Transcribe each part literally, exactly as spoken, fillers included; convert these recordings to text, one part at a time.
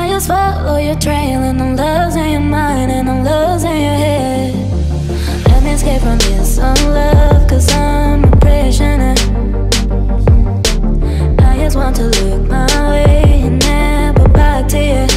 I just follow your trail, and I'm losing your mind, and I'm losing your head. Let me escape from this unlove, cause I'm a prisoner. I just want to look my way and never back to you.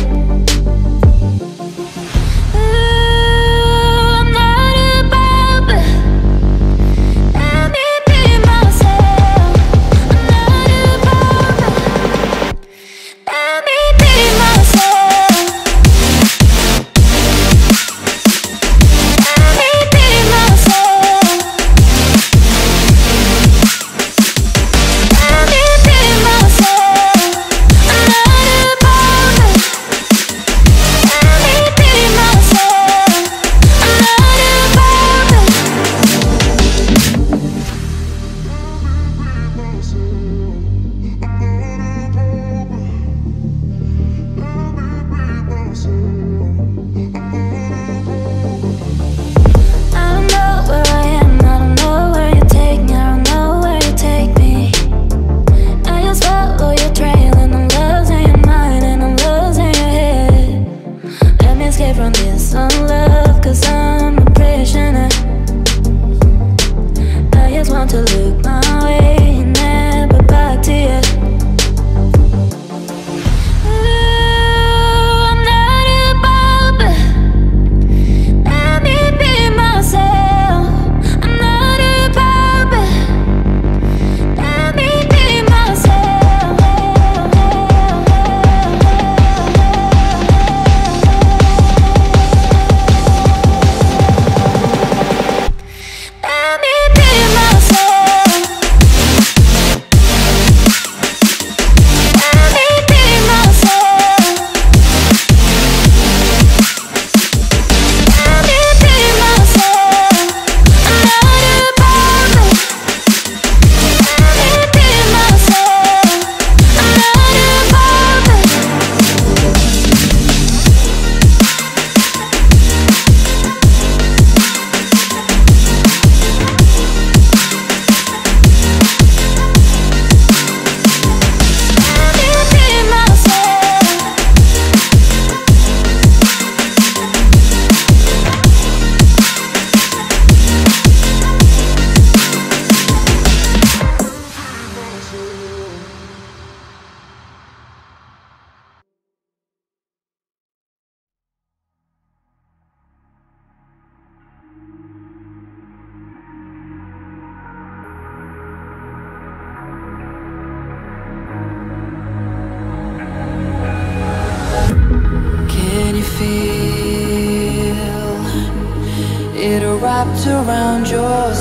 Wrapped around your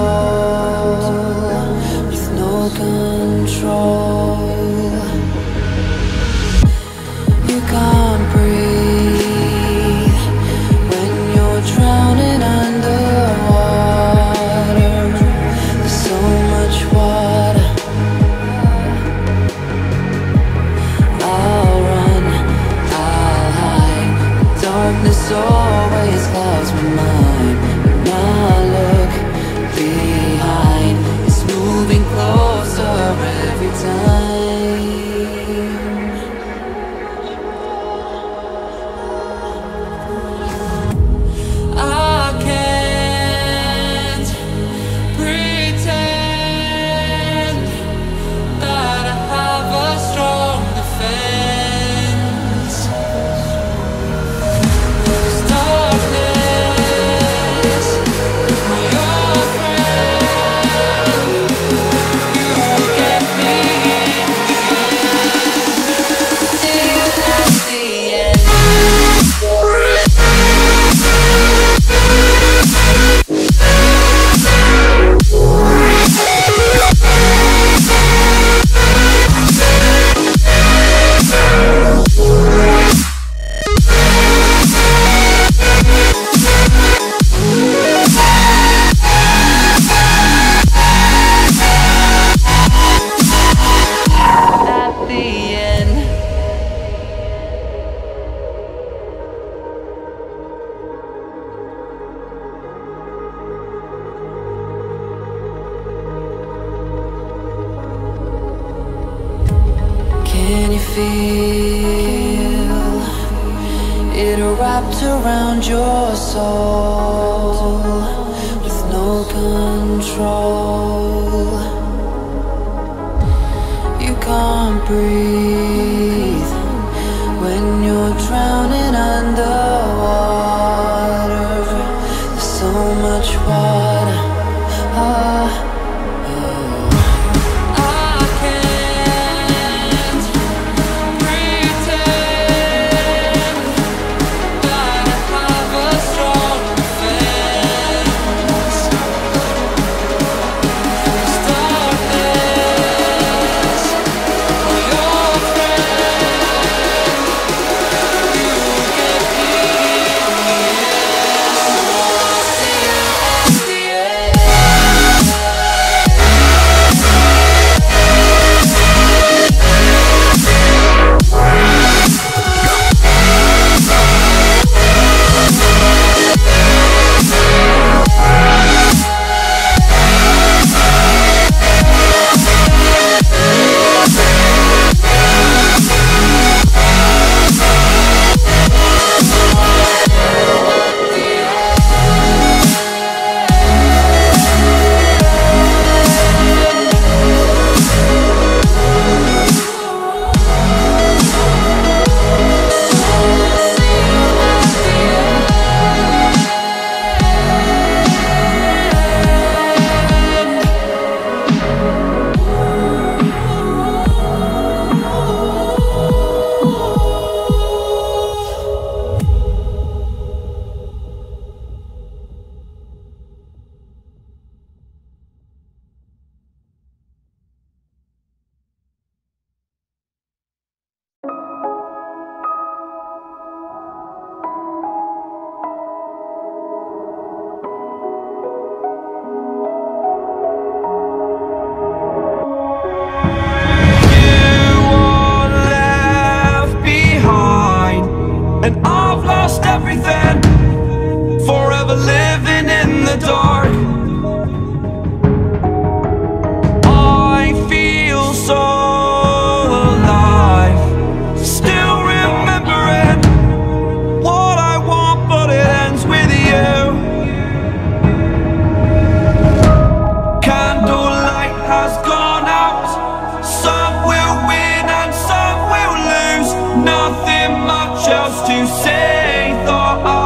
soul with no control. You can't breathe when you're drowning underwater. There's so much water. I'll run, I'll hide. Darkness always clouds my mind. Now look behind, it's moving closer every time. I can't pretend that I have a strong defense. Darkness it wrapped around your soul with no control. You can't breathe when you're drowning underwater. There's so much water. Ah. And I've lost everything, forever living in the dark. I feel so alive, still remembering what I want, but it ends with you. Candlelight has gone out, some will win and some will lose. Nothing much else to say, thought I